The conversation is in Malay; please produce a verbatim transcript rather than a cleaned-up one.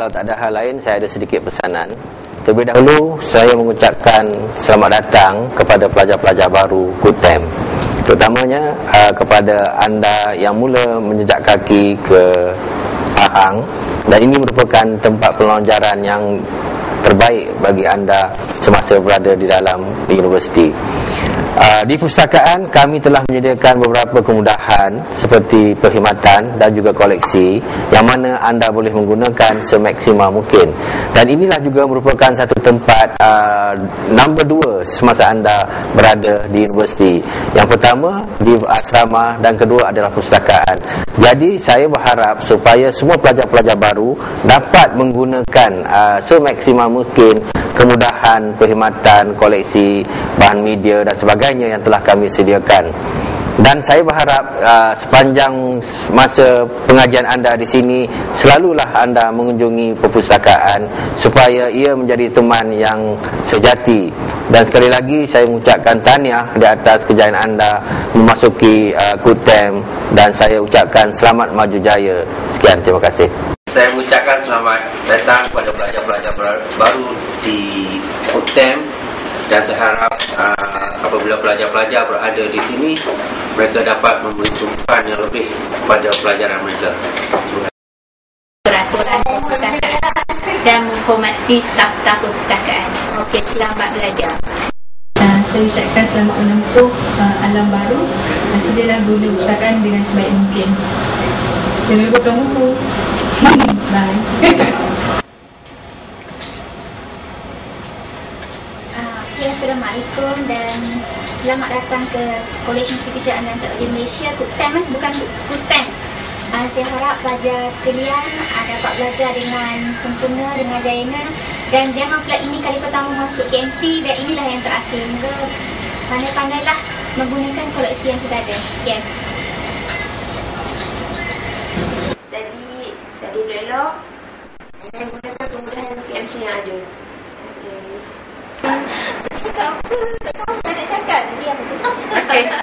Kalau tak ada hal lain, saya ada sedikit pesanan. Terlebih dahulu, saya mengucapkan selamat datang kepada pelajar-pelajar baru Kutem, terutamanya uh, kepada anda yang mula menjejak kaki ke Pahang, dan ini merupakan tempat pelonjaran yang terbaik bagi anda semasa berada di dalam universiti. Uh, di perpustakaan kami telah menyediakan beberapa kemudahan seperti perkhidmatan dan juga koleksi yang mana anda boleh menggunakan semaksimal mungkin, dan inilah juga merupakan satu tempat uh, nombor dua semasa anda berada di universiti. Yang pertama di asrama dan kedua adalah perpustakaan. Jadi saya berharap supaya semua pelajar-pelajar baru dapat menggunakan uh, semaksimal mungkin kemudahan, perkhidmatan, koleksi, bahan media dan sebagainya yang telah kami sediakan. Dan saya berharap uh, sepanjang masa pengajian anda di sini, selalulah anda mengunjungi perpustakaan supaya ia menjadi teman yang sejati. Dan sekali lagi saya mengucapkan tahniah di atas kejayaan anda memasuki uh, Kutem, dan saya ucapkan selamat maju jaya. Sekian, terima kasih. Saya mengucapkan selamat datang kepada pelajar-pelajar baru di Kutem, dan saya harap uh, apabila pelajar-pelajar berada di sini, mereka dapat memberi tumpuan yang lebih kepada pelajaran mereka. Peraturan perpustakaan dan menghormati staf-staf perpustakaan. Okey, selamat belajar. Uh, saya ucapkan selamat menempuh uh, alam baru, dan sedialah guna perpustakaan dengan sebaik mungkin. Jangan lupa pulang buku. Bye. Okay, Assalamualaikum dan selamat datang ke Kolej Institut Kerajaan dan Teknologi Malaysia, Kutem, bukan Kustem. Uh, saya harap pelajar sekalian uh, dapat belajar dengan sempurna, dengan jayanya, dan jangan pula ini kali pertama masuk K M C dan inilah yang terakhir. Moga pandai-pandailah menggunakan koleksi yang kita ada. Sekian. Tadi saya elok dan gunakan kemudahan K M C yang ada. Okey. Tak apa, tak apa nak cakap. Dia apa cakap? Okey.